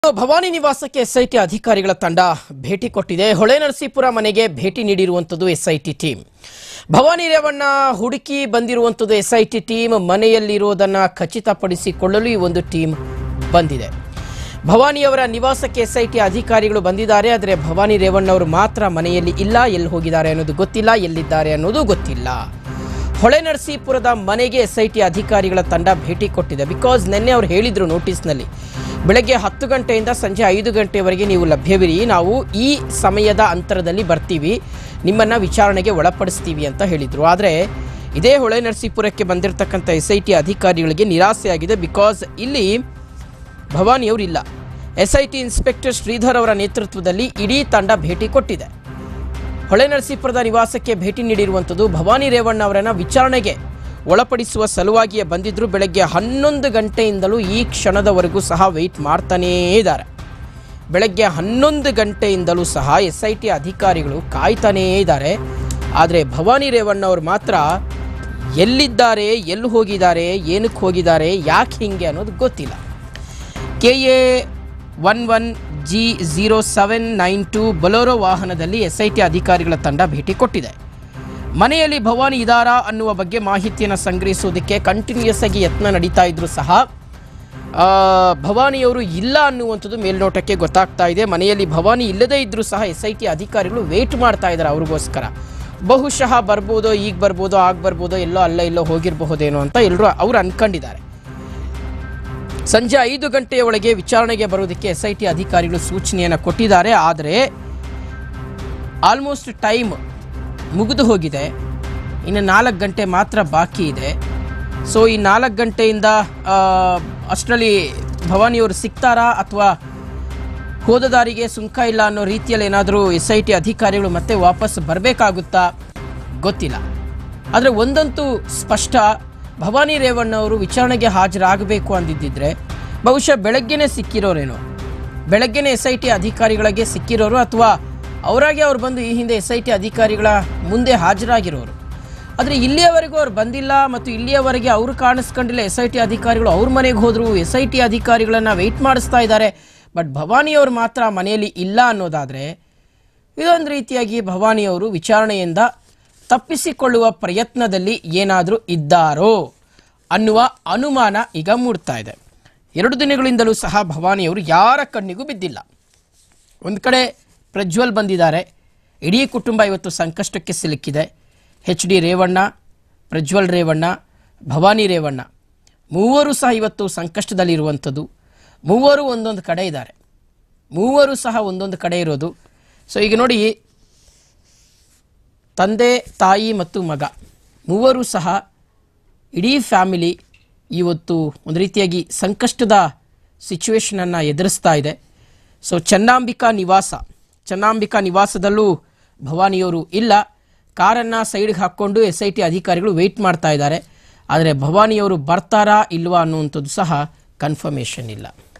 ಭವಾನಿ ನಿವಾಸಕ್ಕೆ ಎಸ್ಐಟಿ ಅಧಿಕಾರಿಗಳ ತಂಡ ಭೇಟಿ ಕೊಟ್ಟಿದೆ. ಹೊಳೆನರಸೀಪುರ ಮನೆಗೆ ಭೇಟಿ ನೀಡಿರುವಂತದ್ದು ಎಸ್ಐಟಿ ಟೀಮ್. ಭವಾನಿ ರೇವಣ್ಣ ಹುಡುಕಿ ಬಂದಿರುವಂತದ್ದು ಎಸ್ಐಟಿ ಟೀಮ್. ಮನೆಯಲ್ಲಿರುವುದನ್ನು ಖಚಿತಪಡಿಸಿಕೊಳ್ಳಲು ಈ ಒಂದು ಟೀಮ್ ಬಂದಿದೆ. ಭವಾನಿಯವರ ನಿವಾಸಕ್ಕೆ ಎಸ್ಐಟಿ ಅಧಿಕಾರಿಗಳು ಬಂದಿದ್ದಾರೆ. ಆದರೆ ಭವಾನಿ ರೇವಣ್ಣ ಅವರು ಮಾತ್ರ ಮನೆಯಲ್ಲಿ ಇಲ್ಲ. ಎಲ್ಲಿ ಹೋಗಿದ್ದಾರೆ ಅನ್ನೋದು ಗೊತ್ತಿಲ್ಲ, ಎಲ್ಲಿದ್ದಾರೆ ಅನ್ನೋದು ಗೊತ್ತಿಲ್ಲ. ಹೊಳೆನರಸೀಪುರದ ಮನೆಗೆ ಎಸ್ಐಟಿ ಅಧಿಕಾರಿಗಳ ತಂಡ ಭೇಟಿ ಕೊಟ್ಟಿದೆ. ಬಿಕಾಸ್ ನಿನ್ನೆ ಅವರು ಹೇಳಿದ್ರು ನೋಟಿಸ್ನಲ್ಲಿ, ಬೆಳಗ್ಗೆ 10 ಗಂಟೆಯಿಂದ ಸಂಜೆ 5 ಗಂಟೆವರೆಗೆ ನೀವು ಲಭ್ಯವಿರಿ, ನಾವು ಈ ಸಮಯದ ಅಂತರದಲ್ಲಿ ಬರ್ತೀವಿ, ನಿಮ್ಮನ್ನು ವಿಚಾರಣೆಗೆ ಒಳಪಡಿಸ್ತೀವಿ ಅಂತ ಹೇಳಿದರು. ಆದರೆ ಇದೇ ಹೊಳೆನರಸೀಪುರಕ್ಕೆ ಬಂದಿರತಕ್ಕಂಥ ಎಸ್ಐಟಿ ಅಧಿಕಾರಿಗಳಿಗೆ ನಿರಾಸೆಯಾಗಿದೆ. ಬಿಕಾಸ್ ಇಲ್ಲಿ ಭವಾನಿಯವರು ಇಲ್ಲ. ಎಸ್ಐಟಿ ಇನ್ಸ್ಪೆಕ್ಟರ್ ಶ್ರೀಧರ್ ಅವರ ನೇತೃತ್ವದಲ್ಲಿ ಇಡೀ ತಂಡ ಭೇಟಿ ಕೊಟ್ಟಿದೆ. ಹೊಳೆನರಸೀಪುರದ ನಿವಾಸಕ್ಕೆ ಭೇಟಿ ನೀಡಿರುವಂಥದ್ದು ಭವಾನಿ ರೇವಣ್ಣ ಅವರನ್ನು ವಿಚಾರಣೆಗೆ ಒಳಪಡಿಸುವ ಸಲುವಾಗಿಯೇ ಬಂದಿದ್ದರು. ಬೆಳಗ್ಗೆ 11 ಗಂಟೆಯಿಂದಲೂ ಈ ಕ್ಷಣದವರೆಗೂ ಸಹ ವೆಯ್ಟ್ ಮಾಡ್ತಾನೇ ಇದ್ದಾರೆ. ಬೆಳಗ್ಗೆ 11 ಗಂಟೆಯಿಂದಲೂ ಸಹ ಎಸ್ಐಟಿ ಅಧಿಕಾರಿಗಳು ಕಾಯ್ತಾನೇ ಇದ್ದಾರೆ. ಆದರೆ ಭವಾನಿ ರೇವಣ್ಣ ಅವರು ಮಾತ್ರ ಎಲ್ಲಿದ್ದಾರೆ, ಎಲ್ಲಿ ಹೋಗಿದ್ದಾರೆ, ಏನಕ್ಕೆ ಹೋಗಿದ್ದಾರೆ, ಯಾಕೆ ಹಿಂಗೆ ಅನ್ನೋದು ಗೊತ್ತಿಲ್ಲ. KA 11G0792 ಬೊಲೊರೋ ವಾಹನದಲ್ಲಿ ಎಸ್ಐಟಿ ಅಧಿಕಾರಿಗಳ ತಂಡ ಭೇಟಿ ಕೊಟ್ಟಿದೆ. ಮನೆಯಲ್ಲಿ ಭವಾನಿ ಇದಾರಾ ಅನ್ನುವ ಬಗ್ಗೆ ಮಾಹಿತಿಯನ್ನು ಸಂಗ್ರಹಿಸುವುದಕ್ಕೆ ಕಂಟಿನ್ಯೂಯಸ್ ಆಗಿ ಯತ್ನ ನಡೀತಾ ಇದ್ರು ಸಹ ಭವಾನಿಯವರು ಇಲ್ಲ ಅನ್ನುವಂಥದ್ದು ಮೇಲ್ನೋಟಕ್ಕೆ ಗೊತ್ತಾಗ್ತಾ ಇದೆ. ಮನೆಯಲ್ಲಿ ಭವಾನಿ ಇಲ್ಲದೇ ಇದ್ದರೂ ಸಹ ಎಸ್ಐಟಿ ಅಧಿಕಾರಿಗಳು ವೇಟ್ ಮಾಡ್ತಾ ಇದ್ದಾರೆ ಅವ್ರಿಗೋಸ್ಕರ. ಬಹುಶಃ ಬರ್ಬೋದೋ, ಈಗ ಬರ್ಬೋದೋ, ಆಗ ಬರ್ಬೋದೋ, ಎಲ್ಲೋ ಅಲ್ಲ ಎಲ್ಲೋ ಹೋಗಿರಬಹುದೇನೋ ಅಂತ ಎಲ್ಲರೂ ಅವರು ಅನ್ಕೊಂಡಿದ್ದಾರೆ. ಸಂಜೆ 5 ಗಂಟೆಯ ಒಳಗೆ ವಿಚಾರಣೆಗೆ ಬರೋದಕ್ಕೆ ಎಸ್ಐಟಿ ಅಧಿಕಾರಿಗಳು ಸೂಚನೆಯನ್ನು ಕೊಟ್ಟಿದ್ದಾರೆ. ಆದರೆ ಆಲ್ಮೋಸ್ಟ್ ಟೈಮ್ ಮುಗಿದು ಹೋಗಿದೆ. ಇನ್ನು 4 ಗಂಟೆ ಮಾತ್ರ ಬಾಕಿ ಇದೆ. ಸೊ ಈ 4 ಗಂಟೆಯಿಂದ ಅಷ್ಟರಲ್ಲಿ ಭವಾನಿಯವರು ಸಿಗ್ತಾರಾ ಅಥವಾ ಹೋದ ದಾರಿಗೆ ಸುಂಕ ಇಲ್ಲ ಅನ್ನೋ ರೀತಿಯಲ್ಲಿ ಏನಾದರೂ ಎಸ್ಐಟಿ ಅಧಿಕಾರಿಗಳು ಮತ್ತೆ ವಾಪಸ್ ಬರಬೇಕಾಗುತ್ತಾ ಗೊತ್ತಿಲ್ಲ. ಆದರೆ ಒಂದಂತೂ ಸ್ಪಷ್ಟ, ಭವಾನಿ ರೇವಣ್ಣ ಅವರು ವಿಚಾರಣೆಗೆ ಹಾಜರಾಗಬೇಕು ಅಂದಿದ್ದರೆ ಬಹುಶಃ ಬೆಳಗ್ಗೆನೇ ಸಿಕ್ಕಿರೋರೇನೋ, ಬೆಳಗ್ಗೆನೇ ಎಸ್ಐಟಿ ಅಧಿಕಾರಿಗಳಿಗೆ ಸಿಕ್ಕಿರೋರು ಅಥವಾ ಅವರಾಗೆ ಅವ್ರು ಬಂದು ಈ ಹಿಂದೆ ಎಸ್ಐಟಿ ಅಧಿಕಾರಿಗಳ ಮುಂದೆ ಹಾಜರಾಗಿರೋರು. ಆದರೆ ಇಲ್ಲಿಯವರೆಗೂ ಅವ್ರು ಬಂದಿಲ್ಲ ಮತ್ತು ಇಲ್ಲಿಯವರೆಗೆ ಅವರು ಕಾಣಿಸ್ಕೊಂಡಿಲ್ಲ. ಎಸ್ಐಟಿ ಅಧಿಕಾರಿಗಳು ಅವ್ರ ಮನೆಗೆ ಹೋದರು, ಎಸ್ಐಟಿ ಅಧಿಕಾರಿಗಳನ್ನು ವೆಯ್ಟ್ ಮಾಡಿಸ್ತಾ ಇದ್ದಾರೆ. ಬಟ್ ಭವಾನಿಯವರು ಮಾತ್ರ ಮನೆಯಲ್ಲಿ ಇಲ್ಲ ಅನ್ನೋದಾದರೆ ಇದೊಂದು ರೀತಿಯಾಗಿ ಭವಾನಿಯವರು ವಿಚಾರಣೆಯಿಂದ ತಪ್ಪಿಸಿಕೊಳ್ಳುವ ಪ್ರಯತ್ನದಲ್ಲಿ ಏನಾದರೂ ಇದ್ದಾರೋ ಅನ್ನುವ ಅನುಮಾನ ಈಗ ಮೂಡ್ತಾ ಇದೆ. 2 ದಿನಗಳಿಂದಲೂ ಸಹ ಭವಾನಿಯವರು ಯಾರ ಕಣ್ಣಿಗೂ ಬಿದ್ದಿಲ್ಲ. ಒಂದು ಕಡೆ ಪ್ರಜ್ವಲ್ ಬಂದಿದ್ದಾರೆ. ಇಡೀ ಕುಟುಂಬ ಇವತ್ತು ಸಂಕಷ್ಟಕ್ಕೆ ಸಿಲುಕಿದೆ. HD ರೇವಣ್ಣ, ಪ್ರಜ್ವಲ್ ರೇವಣ್ಣ, ಭವಾನಿ ರೇವಣ್ಣ ಮೂವರು ಸಹ ಇವತ್ತು ಸಂಕಷ್ಟದಲ್ಲಿರುವಂಥದ್ದು. ಮೂವರು ಒಂದೊಂದು ಕಡೆ ಇದ್ದಾರೆ. ಮೂವರು ಸಹ ಒಂದೊಂದು ಕಡೆ ಇರೋದು. ಸೊ ಈಗ ನೋಡಿ, ತಂದೆ, ತಾಯಿ ಮತ್ತು ಮಗ ಮೂವರು ಸಹ ಇಡೀ ಫ್ಯಾಮಿಲಿ ಇವತ್ತು ಒಂದು ರೀತಿಯಾಗಿ ಸಂಕಷ್ಟದ ಸಿಚುವೇಶನನ್ನು ಎದುರಿಸ್ತಾ ಇದೆ. ಸೊ ಚೆನ್ನಾಂಬಿಕಾ ನಿವಾಸದಲ್ಲೂ ಭವಾನಿಯವರು ಇಲ್ಲ. ಕಾರನ್ನು ಸೈಡ್ಗೆ ಹಾಕ್ಕೊಂಡು ಎಸ್ಐಟಿ ಅಧಿಕಾರಿಗಳು ವೆಯ್ಟ್ ಮಾಡ್ತಾ ಇದ್ದಾರೆ. ಆದರೆ ಭವಾನಿಯವರು ಬರ್ತಾರಾ ಇಲ್ವಾ ಅನ್ನುವಂಥದ್ದು ಸಹ ಕನ್ಫರ್ಮೇಷನ್ ಇಲ್ಲ.